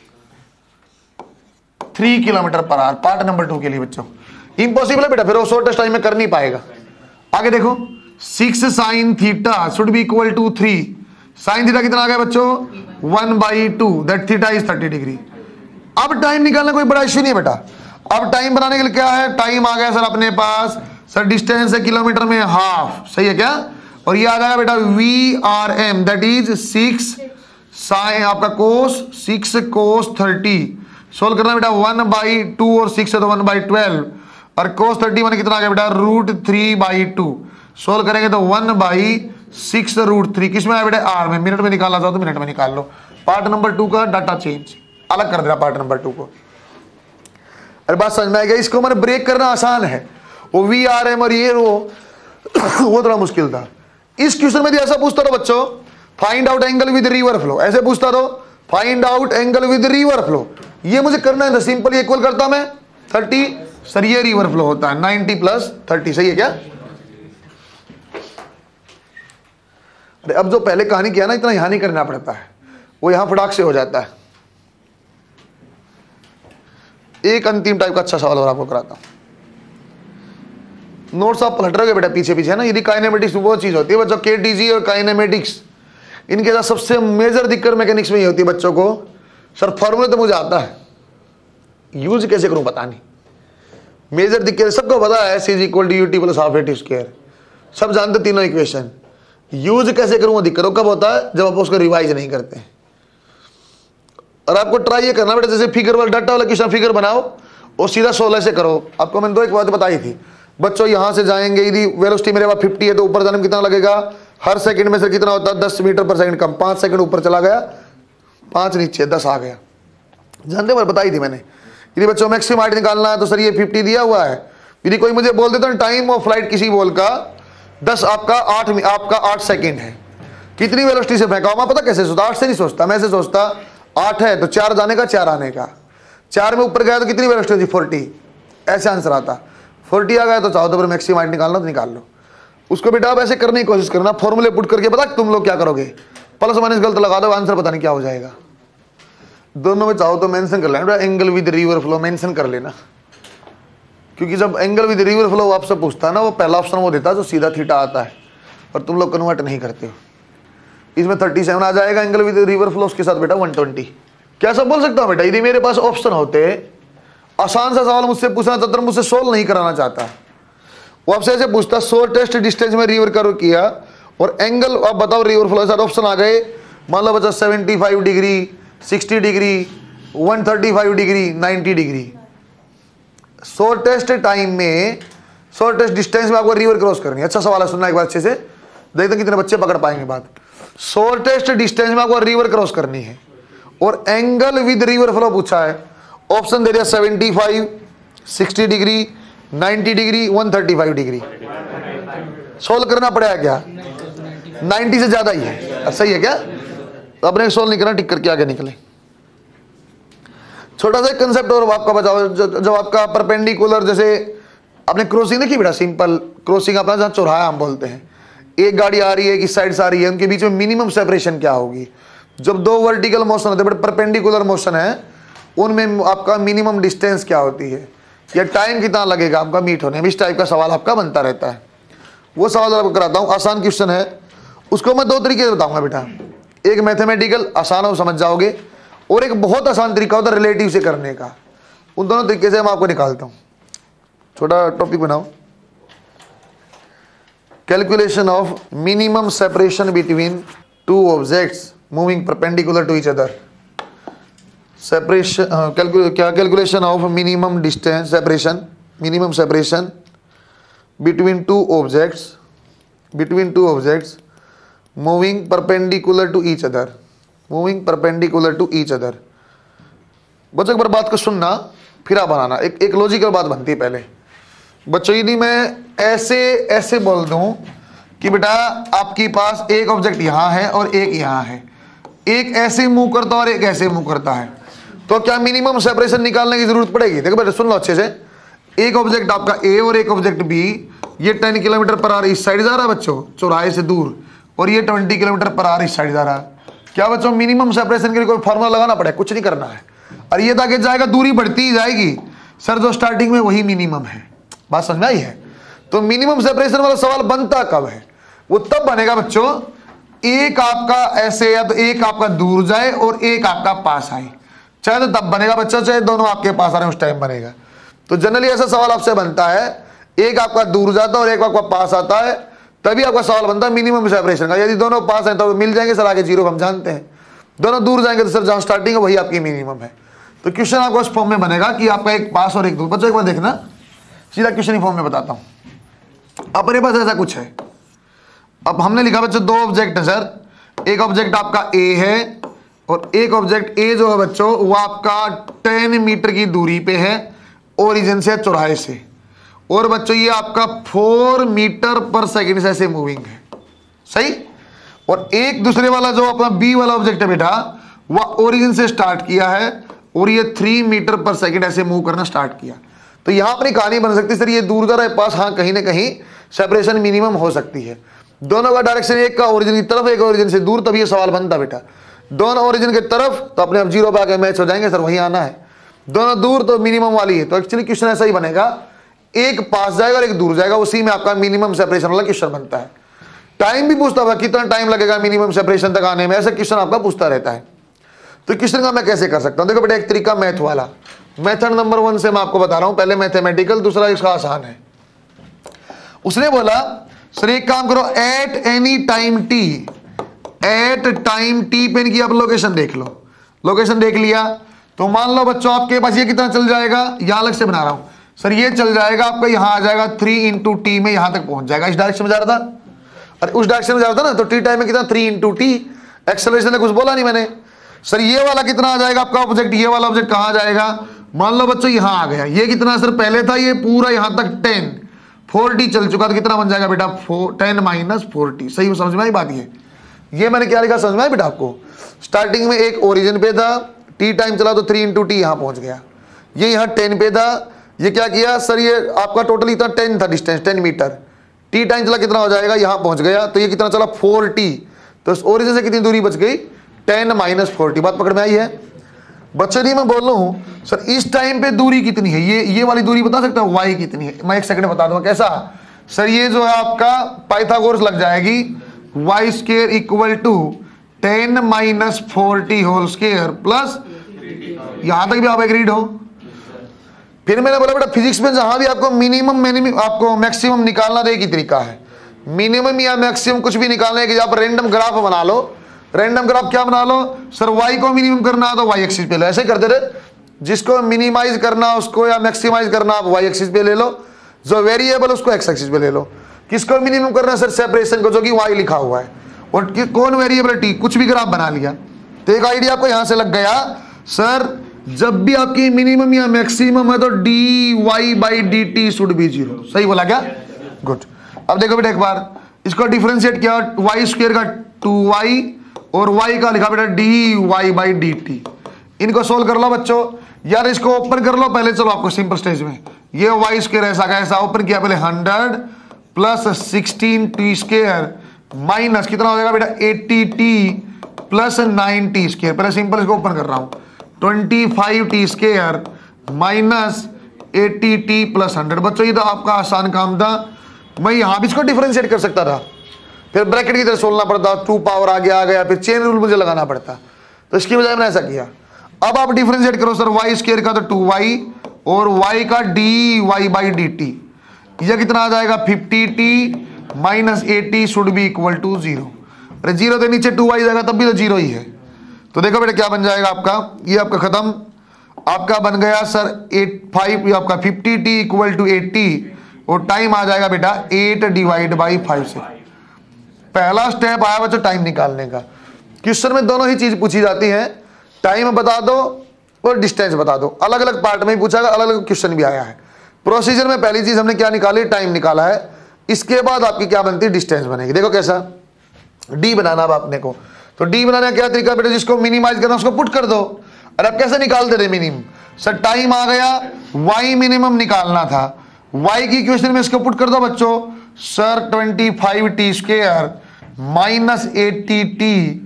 3 kilometre per hour, part number 2 के लिए बच्चों इम्पॉसिबल है बेटा, फिर वो शॉर्टेस्ट टाइम में कर नहीं पाएगा। आगे देखो 6 sin theta should be equal to 3, sin theta कितना आ गया बच्चों 1/2, दैट थीटा इज 30 डिग्री। अब टाइम निकालना कोई बड़ा इश्यू नहीं है बेटा, अब टाइम बनाने के लिए क्या है, टाइम आ गया सर अपने पास, सर डिस्टेंस है किलोमीटर में हाफ, सही है क्या, और ये आ जाएगा बेटा VRM, दैट इज 6 sin आपका कोस 6 cos 30। सोल्व करना बेटा 1/2 और 6 है तो 1/12, और cos 31 कितना आ गया बेटा √3/2। सोल्व करेंगे तो 1/6 √3, किसमें आया बेटा R में, मिनट में निकालना चाहो तो मिनट में निकाल लो। पार्ट नंबर 2 का डाटा चेंज अलग कर देना, पार्ट नंबर 2 को। अरे बात समझ में आ गया, इसको मैंने ब्रेक करना आसान है, वो VRM और ये वो थोड़ा मुश्किल था। इस क्वेश्चन में ऐसा पूछता रहो बच्चों, find out angle with river flow, ऐसे पूछता रहो, find out angle with river flow. ये मुझे करना है, तो सिंपल इक्वल करता मैं 30, सर ये रिवर फ्लो होता है 90 प्लस 30, सही है क्या? अरे अब जो पहले कहानी किया ना, इतना यहां नहीं करना पड़ता है, वो यहां फटाक से हो जाता है। एक अंतिम टाइप का अच्छा सवाल और आपको कराता हूं, नोट्स आप पलट रहे हो बेटा पीछे पीछे है ना। यदि काइनेमेटिक्स वो चीज होती है बच्चों, केटीजी और काइनेमेटिक्स, इनके साथ सबसे मेजर दिक्कत मैकेनिक्स में ये होती है बच्चों को, सर फॉर्मूला तो मुझे आता है, यूज कैसे करूं पता नहीं। मेजर दिक्कत सबको पता है, C is equal to U T plus half A T square, सब जानते तीनों इक्वेशन, यूज कैसे करूं वो दिक्कत कब होता है, जब आप उसको रिवाइज नहीं करते। और आपको ट्राई ये करना बेटा, जैसे फिगर वाला डाटा वाला क्वेश्चन फिगर बनाओ और सीधा 16 से करो। आपको मैंने 2 एक बात बताई थी बच्चों, यहां से जाएंगे, यदि वेलोसिटी मेरे पास 50 है तो ऊपर जाने में कितना लगेगा, हर सेकंड में से कितना होता है 10 मीटर पर सेकंड कम, 5 सेकंड ऊपर चला गया, 5 नीचे 10 आ गया, जानते हो बताई थी मैंने। यदि बच्चों मैक्सिमम हाइट निकालना है तो सर ये 50 दिया हुआ है। यदि कोई मुझे बोल देता है टाइम ऑफ फ्लाइट किसी बॉल का 10 आपका 8 सेकंड है, कितनी वेलोसिटी से फेंका, मैं पता कैसे सोचता, 8 से नहीं सोचता मैं, ऐसे सोचता 8 है तो 4 जाने का 4 आने का, 4 में ऊपर गया तो कितनी वेलोसिटी होती 40, ऐसे आंसर आता। 40 आ गया तो चाहो तो फिर मैक्सिमम हाइट निकालना तो निकाल लो। उसको बेटा आप ऐसे करने की कोशिश करना, फॉर्मूले पुट करके, पता तुम लोग क्या करोगे, प्लस माइनस गलत लगा दो, आंसर पता नहीं क्या हो जाएगा। दोनों में चाहो तो मेंशन कर लेना, angle with river flow mention कर लेना, क्योंकि जब एंगल विद रिवर फ्लो आपसे पूछता है ना, वो पहला ऑप्शन वो देता है जो सीधा थीटा आता है, और तुम लोग कन्वर्ट नहीं करते हो। इसमें 37 आ जाएगा एंगल विद रिवर फ्लो, उसके साथ बेटा 120। क्या सब बोल सकता हूँ बेटा, यदि मेरे पास ऑप्शन होते, आसान सा सवाल मुझसे पूछना चाहता, मुझसे सोल्व नहीं कराना चाहता, वो आपसे ऐसे पूछता शॉर्टेस्ट डिस्टेंस में रिवर कर्व किया और एंगल आप बताओ रिवर फ्लो के साथ, ऑप्शन आ गए, मान लो बच्चा 75 degree, 60 degree, 135 degree, 90 degree. Shortest time में, शॉर्टेस्ट डिस्टेंस में आपको रिवर क्रॉस करनी है। अच्छा सवाल है, सुनना एक बार अच्छे से, देखते कितने बच्चे पकड़ पाएंगे बात। शॉर्टेस्ट डिस्टेंस में आपको रिवर क्रॉस करनी है और एंगल विद रिवर फ्लो पूछा है, ऑप्शन दे दिया 75, 60 डिग्री, 90 डिग्री, 135 डिग्री। सोल्व करना पड़ेगा क्या, 90 से ज्यादा ही है, सही है क्या? अपने सोल्व नहीं करना, टिक करके आगे निकले। छोटा सा कंसेप्ट और आपका बताओ, जब आपका परपेंडिकुलर, जैसे आपने क्रॉसिंग देखी बेटा, सिंपल क्रॉसिंग अपना जहां चौराहा हम बोलते हैं, एक गाड़ी आ रही है, किस साइड से आ रही है, उनके बीच में मिनिमम सेपरेशन क्या होगी। जब 2 वर्टिकल मोशन होते हैं बट परपेंडिकुलर मोशन है, उनमें आपका मिनिमम डिस्टेंस क्या होती है, या टाइम कितना लगेगा आपका मीट होने में। इस टाइप का सवाल आपका बनता रहता है। वो सवाल आपको कराता हूँ, आसान क्वेश्चन है, उसको मैं 2 तरीके से बताऊंगा बेटा, एक मैथमेटिकल आसान हो समझ जाओगे, और एक बहुत आसान तरीका होता है रिलेटिव से करने का। उन दोनों तरीके से मैं आपको निकालता हूँ। छोटा टॉपिक बनाओ, calculation of minimum separation between 2 objects moving perpendicular to each other. Separation क्या, calculation of minimum distance separation, minimum separation between 2 objects moving perpendicular to each other, moving perpendicular to each other. बच्चों एक बार बात को सुनना, फिर आप बनाना, एक logical बात बनती है पहले। बच्चों यदि मैं ऐसे बोल दूं कि बेटा आपके पास एक ऑब्जेक्ट यहां है और एक यहां है, एक ऐसे मूव करता है और एक ऐसे मूव करता है, तो क्या मिनिमम सेपरेशन निकालने की जरूरत पड़ेगी? देखो बेटा सुन लो अच्छे से, एक ऑब्जेक्ट आपका ए और एक ऑब्जेक्ट बी, ये 10 किलोमीटर पर आवर इस साइड जा रहा है बच्चों चौराहे से दूर, और ये 20 किलोमीटर पर आवर इस साइड जा रहा है। क्या बच्चों मिनिमम सेपरेशन के लिए कोई फॉर्मूला लगाना पड़ेगा? कुछ नहीं करना है, और ये आगे जाएगा दूरी बढ़ती ही जाएगी सर, जो स्टार्टिंग में वही मिनिमम है। बात समझ में आई है? तो मिनिमम सेपरेशन वाला सवाल बनता कब है? वो तब बनेगा बच्चों, एक आपका ऐसे या तो एक आपका दूर जाए और एक आपका पास आए, चाहे तो तब बनेगा बच्चा, चाहे दोनों आपके पास आ रहे हैं उस टाइम बनेगा। तो जनरली ऐसा सवाल आपसे बनता है, एक आपका दूर जाता है और एक आपका पास आता है, तभी आपका सवाल बनता है मिनिमम सेपरेशन का। यदि दोनों पास हैं तो मिल जाएंगे सर, आगे जीरो हम जानते हैं, दोनों दूर जाएंगे तो सर जहां स्टार्टिंग है वही आपकी मिनिमम है। तो क्वेश्चन आपको उस फॉर्म में बनेगा कि आपका एक पास और एक दूर। बच्चों एक बार देखना, सीधा क्वेश्चन फॉर्म में बताता हूं। अपने पास ऐसा कुछ है, अब हमने लिखा बच्चों 2 ऑब्जेक्ट है सर, एक ऑब्जेक्ट आपका ए है और एक ऑब्जेक्ट ए जो है बच्चों वो आपका 10 मीटर की दूरी पे है ओरिजिन से, चौराहे से, और बच्चों ये आपका 4 मीटर पर सेकंड से ऐसे मूविंग है, सही। और एक दूसरे वाला जो अपना बी वाला ऑब्जेक्ट है बेटा, वह ओरिजिन से स्टार्ट किया है और ये 3 मीटर पर सेकंड ऐसे मूव करना स्टार्ट किया। तो यहां अपनी कहानी बन सकती है सर ये दूर दर है पास, हाँ कहीं ना कहीं सेपरेशन मिनिमम हो सकती है। दोनों का डायरेक्शन एक का ओरिजिन की तरफ एक ओरिजिन से दूर, तभी ये सवाल बनता बेटा। दोनों ओरिजिन की तरफ तो अपने आप 0 पे आके मैच हो जाएंगे सर, वहीं आना है। दोनों दूर तो मिनिमम वाली है, तो एक्चुअली क्वेश्चन ऐसा ही बनेगा, एक पास जाएगा और एक दूर जाएगा, उसी में आपका मिनिमम सेपरेशन वाला क्वेश्चन बनता है। टाइम भी पूछता होगा कितना टाइम लगेगा मिनिमम सेपरेशन तक आने में, ऐसा क्वेश्चन आपका पूछता रहता है। तो क्वेश्चन का मैं कैसे कर सकता हूं, देखो बेटा एक तरीका मैथ वाला, मेथड नंबर 1 से मैं आपको बता रहा हूं, पहले मैथमेटिकल, दूसरा इसका आसान है। उसने बोला सर एक काम करो, at any time T, at time T पे इनकी आप लोकेशन देख लो। लोकेशन देख लिया तो मान लो बच्चों आपके पास ये कितना चल जाएगा, यहां अलग से बना रहा हूं सर, ये चल जाएगा आपका यहां आ जाएगा 3 इंटू टी में यहां तक पहुंच जाएगा। इस डायरेक्शन में जा रहा था, अरे उस डायरेक्शन में जा रहा था ना, तो टी टाइम में कितना 3 इंटू टी, एक्सेलरेशन ने कुछ बोला नहीं मैंने। सर ये वाला कितना आ जाएगा आपका ऑब्जेक्ट, ये वाला ऑब्जेक्ट कहां जाएगा, मान लो बच्चों यहां आ गया, ये कितना सर पहले था, ये पूरा यहां तक 10 4t चल चुका, तो कितना बन जाएगा बेटा 10 माइनस 4t। सही समझ में आई बात, ये मैंने क्या लिखा समझ में आया बेटा आपको। स्टार्टिंग में एक ओरिजिन पे था, टी टाइम चला तो 3 इंटू टी यहां पहुंच गया, ये यहां 10 पे था, ये क्या किया सर, ये आपका टोटल इतना 10 था डिस्टेंस 10 मीटर, टी टाइम चला कितना हो जाएगा, यहां पहुंच गया, तो ये कितना चला 4t, तो इस ओरिजिन से कितनी दूरी बच गई 10 माइनस 4t। बात पकड़ में आई है बच्चों, नहीं मैं बोल रहा हूं सर इस टाइम पे दूरी कितनी है, ये वाली दूरी बता सकता हूं y कितनी है, मैं एक सेकंड बता दूंगा कैसा सर, ये जो है आपका पाइथागोरस लग जाएगी, y square equal to 10 minus 4t whole square plus, यहां तक भी आप एग्रीड हो। फिर मैंने बोला बेटा फिजिक्स में जहां भी आपको मिनिमम आपको मैक्सिमम निकालना दे की तरीका है, मिनिमम या मैक्सिमम कुछ भी निकालने के, आप रेंडम ग्राफ बना लो। रेंडम ग्राफ क्या बना लो सर, y को मिनिमम करना है तो y एक्सिस पे लो, ऐसे करते रहे, जिसको मिनिमाइज करना उसको या मैक्सिमाइज करना आप y एक्सिस पे ले लो, जो वेरिएबल उसको x एक्सिस पे ले लो। किसको मिनिमम करना है सर, सेपरेशन को, जो कि y लिखा हुआ है, और कौन वेरिएबल t, कुछ भी ग्राफ बना लिया। तो एक आइडिया आपको यहां से लग गया सर, जब भी आपकी मिनिमम या मैक्सिमम है तो dy by dt should be 0। सही बोला क्या, गुड। अब देखो बेटा एक बार इसको डिफरेंशिएट किया, y स्क्वायर का 2y और y का लिखा बेटा dy बाई dt, इनको सोल्व कर लो बच्चों। यार इसको ओपन कर लो पहले, चलो आपको सिंपल स्टेज में, ये y स्क्वायर ऐसा का ऐसा ओपन किया पहले 100 प्लस 16t स्क्वायर माइनस कितना हो जाएगा बेटा 80t प्लस 9t स्क्वायर, पहले सिंपल इसको ओपन कर रहा हूं 25t square minus 80t plus 100। बच्चों ये तो आपका आसान काम था, मैं यहां भी इसको डिफरेंशिएट कर सकता था, फिर ब्रैकेट की तरह सोलना पड़ता, 2 पावर आ गया, फिर चेन रूल मुझे लगाना पड़ता, तो इसकी बजाय मैंने ऐसा किया। अब आप डिफरेंशिएट करो सर, y स्क्वायर का तो 2y और y का dy बाई dt, यह कितना आ जाएगा 50t minus 80 should be equal to 0। अरे 0 के नीचे 2y जाएगा तब भी तो 0 ही है। तो देखो बेटा क्या बन जाएगा आपका, ये आपका खत्म, आपका बन गया सर 5 आपका 50t इक्वल टू 80 और टाइम आ जाएगा बेटा 8 डिवाइड बाई 5 से। पहला स्टेप आया बच्चों टाइम निकालने का। क्वेश्चन में दोनों ही चीज पूछी जाती है, टाइम बता दो और डिस्टेंस बता दो, अलग अलग पार्ट में ही पूछा गया, अलग अलग क्वेश्चन भी आया है। प्रोसीजर में पहली चीज हमने क्या निकाली, टाइम निकाला है, इसके बाद आपकी क्या बनती है, डिस्टेंस बनेगी। देखो कैसा, डी बनाना अब आपने को, तो डी बनाने का क्या तरीका बेटा, जिसको मिनिमाइज करना उसको पुट कर दो। अरे आप कैसे निकालते रहे मिनिमम, सर टाइम आ गया, वाई मिनिमम निकालना था, वाई की इक्वेशन में इसको पुट कर दो बच्चों, sir 25t square minus 80t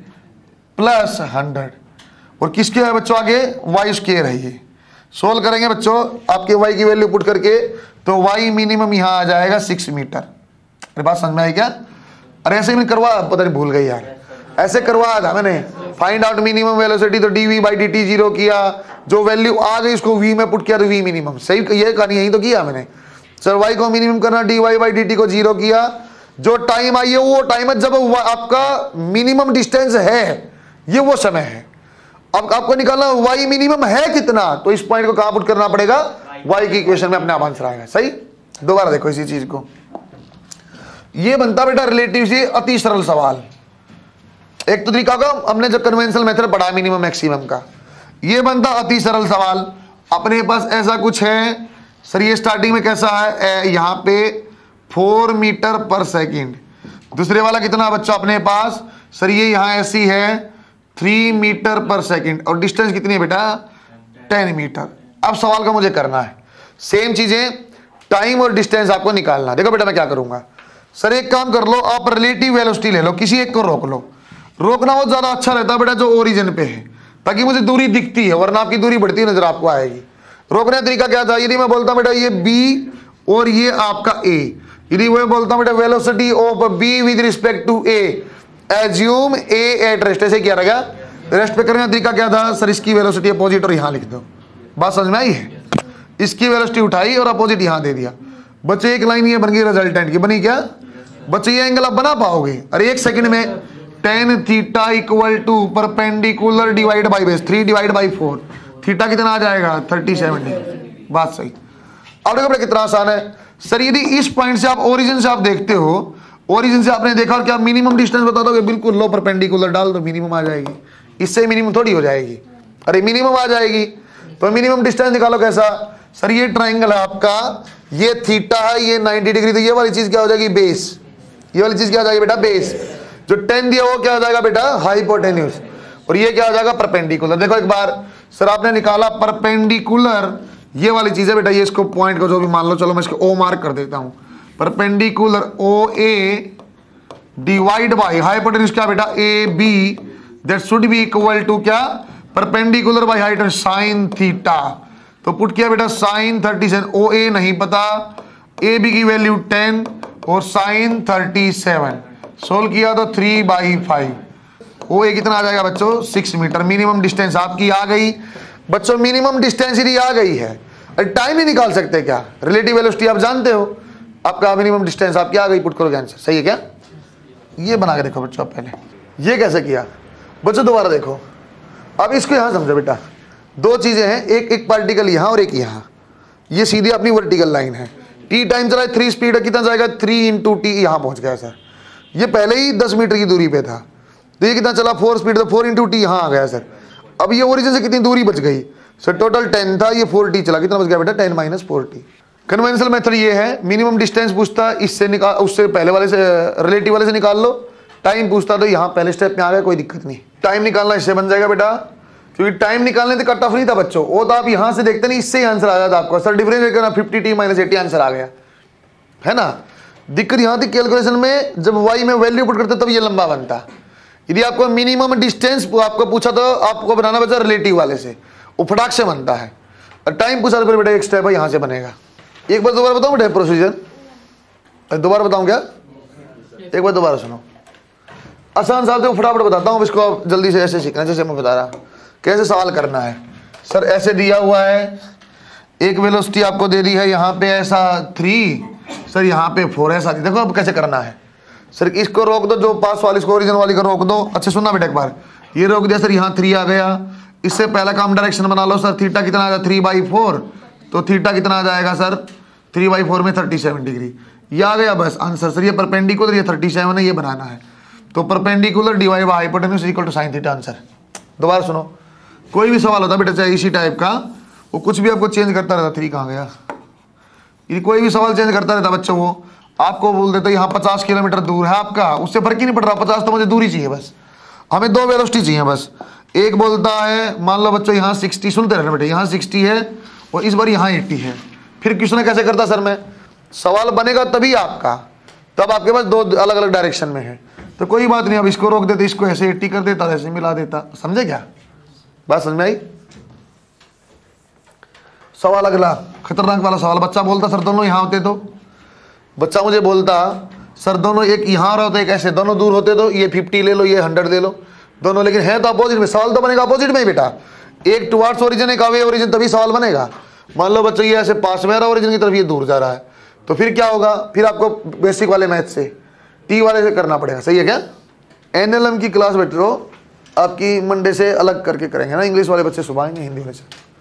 plus 100, और किसके है बच्चों आगे वाई स्क्वायर है, ये सोल्व करेंगे बच्चों आपके वाई की वैल्यू पुट करके, तो वाई मिनिमम यहां आ जाएगा 6 मीटर। अरे बात समझ में आई क्या, अरे ऐसे मैंने करवा, पता नहीं भूल गई यार, ऐसे करवाया था मैंने, फाइंड आउट मिनिमम वेलोसिटी, तो dv बाई dt 0 किया, जो वैल्यू आ गई उसको v में पुट किया तो v मिनिमम। सही ये कहानी यही तो किया मैंने, सर y को मिनिमम करना, dy बाई dt को 0 किया, जो टाइम आई है वो टाइम है जब आपका मिनिमम डिस्टेंस है, ये वो समय है। अब आपको निकालना y मिनिमम है कितना, तो इस पॉइंट को कहां पुट करना पड़ेगा, y की इक्वेशन में अपने आप आंसर आएगा। सही, दोबारा देखो इसी चीज को, ये बनता बेटा रिलेटिव से अति सरल सवाल। एक तो तरीका का हमने जो कन्वेंशनल मेथड पढ़ा मिनिमम मैक्सिमम का, ये बनता अति सरल सवाल। अपने पास ऐसा कुछ है सर, ये स्टार्टिंग में कैसा है, यहाँ पे 4 मीटर पर सेकंड, दूसरे वाला कितना बच्चा अपने पास सर, ये यहाँ ऐसी है 3 मीटर पर सेकंड और डिस्टेंस कितनी है बेटा 10 मीटर। अब सवाल का मुझे करना है सेम चीजें, टाइम और डिस्टेंस आपको निकालना। देखो बेटा मैं क्या करूंगा सर, एक काम कर लो आप रिलेटिव वेलोसिटी ले लो, किसी एक को रोक लो। रोकना वो ज्यादा अच्छा रहता है बेटा जो ओरिजिन पे है, ताकि मुझे दूरी दिखती है, वरना आपकी दूरी बढ़ती नजर आपको आएगी। रोकने का तरीका क्या था, यदि मैं बोलता हूं बेटा ये बी और ये आपका ए, यदि मैं बोलता हूं बेटा velocity of B with respect to A, assume A at rest, ऐसे क्या रहेगा रेस्ट पे करने का तरीका क्या था सर, इसकी वेलोसिटी अपोजिट और यहां लिख दो। बात समझ में आई है, इसकी वेलोसिटी उठाई और अपोजिट यहां दे दिया। बच्चे एक लाइन ये बन गई रिजल्टेंट की, बनी क्या बच्चे, ये एंगल आप बना पाओगे। अरे एक सेकंड में tan theta equal to perpendicular divide by base 3 divide by 4, theta कितना आ जाएगा 37 डिग्री। बात सही। अब देखो कितना आसान है सर, यदि इस पॉइंट से आप ओरिजिन से आप देखते हो, ओरिजिन से आपने देखा क्या मिनिमम डिस्टेंस बता दोगे, बिल्कुल लो परपेंडिकुलर डाल दो मिनिमम आ जाएगी, इससे मिनिमम थोड़ी हो जाएगी, अरे मिनिमम आ जाएगी। तो मिनिमम डिस्टेंस निकालो कैसा सर, ये ट्राइंगल है आपका, ये थीटा है, ये 90 डिग्री, तो ये वाली चीज क्या हो जाएगी बेस, ये वाली चीज क्या हो जाएगी बेटा बेस, जो 10 दिया वो क्या हो जाएगा बेटा हाइपोटेन्यूज, और ये क्या हो जाएगा परपेंडिकुलर। देखो एक बार सर आपने निकाला परपेंडिकुलर, ये वाली चीज है बेटा, ये इसको पॉइंट को जो भी मान लो, चलो मैं इसको ओ मार्क कर देता हूं, perpendicular O A divide by hypotenuse क्या बेटा A B, that should be equal to क्या perpendicular by height sine theta. तो पुट किया बेटा साइन 37, ओ ए नहीं पता, ए बी की वैल्यू 10 और साइन 37, सोल्व किया तो 3/5, ओ ए कितना आ जाएगा बच्चों 6 मीटर। मिनिमम डिस्टेंस आपकी आ गई बच्चों, मिनिमम डिस्टेंस यदि आ गई है, टाइम नहीं निकाल सकते क्या, रिलेटिव वेलोसिटी आप जानते हो, आपका मिनिमम डिस्टेंस आपकी आ गई, पुट करोगे आंसर, सही है क्या। ये बना के देखो बच्चों, आप पहले ये कैसे किया बच्चों, दोबारा देखो। अब इसको यहां समझो बेटा, दो चीजें हैं, एक पार्टिकल यहां और एक यहां, ये सीधी अपनी वर्टिकल लाइन है, टी टाइम चला 3 स्पीड कितना जाएगा 3 इंटू टी, यहां पहुंच गया सर, ये पहले ही 10 मीटर की दूरी पे था, तो ये कितना चला 4 स्पीड, तो 4 इंटू टी यहां आ गया सर। अब ये ओरिजिन से कितनी दूरी बच गई सर, टोटल 10 था, ये 4t चला, कितना बच गया बेटा 10 - 4t। कन्वेंशनल मेथड ये है, मिनिमम डिस्टेंस पूछता इससे निकाल, उससे पहले वाले से रिलेटिव वाले से निकाल लो, टाइम पूछता तो यहाँ पहले स्टेप में आ गया, कोई दिक्कत नहीं, टाइम निकालना इससे बन जाएगा बेटा, क्योंकि टाइम निकालने से कट ऑफ नहीं था बच्चों, वो तो आप यहाँ से देखते नहीं, इससे आंसर आ जाता आपको सर, डिफरेंशिएट करना 50t - 80 आंसर आ गया है ना। दिक्कत यहाँ थी कैलकुलेशन में, जब y में वैल्यू पुट करते तब ये लंबा बनता। यदि आपको मिनिमम डिस्टेंस आपको पूछा तो आपको बनाना बचा रिलेटिव वाले से, वो फटाक से बनता है, और टाइम पूछा तो फिर बेटा एक स्टेप है यहाँ से बनेगा। एक बार दोबारा बताऊँ बेटा प्रोसीजर, दोबारा बताऊँ क्या, एक बार दोबारा सुनो, आसान साहब से फटाफट बताता हूँ, इसको आप जल्दी से ऐसे सीखना जैसे मैं बता रहा, कैसे सवाल करना है सर। ऐसे दिया हुआ है, एक वेलोसिटी आपको दे दी है यहाँ पे ऐसा 3 सर, यहाँ पे 4 ऐसा, देखो अब कैसे करना है सर, इसको रोक दो, जो पास वाली इसको ओरिजिन वाली को रोक दो। अच्छा सुनना बेटा एक बार, ये रोक दिया सर, यहाँ 3 आ गया, इससे पहला काम डायरेक्शन बना लो सर, थीटा कितना आ जाएगा 3/4, तो थीटा कितना आ जाएगा सर 3/4 में 37 डिग्री, ये आ गया बस आंसर सर। ये परपेंडिकुलर, ये 37 है, ये बनाना है, तो perpendicular divide by hypotenuse equal to sine theta answer. दोबारा सुनो, कोई भी सवाल होता बेटा चाहे इसी टाइप का, वो कुछ भी आपको चेंज करता रहता, 3 कहाँ गया, यदि कोई भी सवाल चेंज करता रहता बच्चों, वो आपको बोल देते यहाँ 50 किलोमीटर दूर है आपका, उससे फर्क ही नहीं पड़ रहा, 50 तो मुझे दूरी चाहिए बस, हमें 2 वेलोसिटी चाहिए बस। एक बोलता है मान लो बच्चों यहाँ 60, सुनते रहना बेटे, यहाँ 60 है और इस बार यहाँ 80 है, फिर क्वेश्चन कैसे करता सर मैं, सवाल बनेगा तभी आपका, तब आपके पास 2 अलग अलग डायरेक्शन में है, तो कोई बात नहीं, अब इसको रोक देते, इसको ऐसे 80 कर देता, ऐसे मिला देता, समझे क्या बात, समझ में आई। सवाल अगला खतरनाक वाला सवाल, बच्चा बोलता सर दोनों यहाँ होते तो, बच्चा मुझे बोलता सर दोनों एक यहाँ होते एक ऐसे, दोनों दूर होते तो ये 50 ले लो, ये 100 ले लो, दोनों लेकिन है तो अपोजिट में, सवाल तो बनेगा अपोजिट में ही बेटा, एक टुवार्ड्स ओरिजिन एक अवे ओरिजिन, तभी सवाल बनेगा। मान लो बच्चों ये ऐसे पास में आ रहा है ओरिजिन की तरफ, ये दूर जा रहा है, तो फिर क्या होगा, फिर आपको बेसिक वाले मैथ से टी वाले से करना पड़ेगा, सही है क्या। NLM की क्लास बेटो आपकी मंडे से अलग करके करेंगे ना, इंग्लिश वाले बच्चे सुबह आएंगे, हिंदी वाले से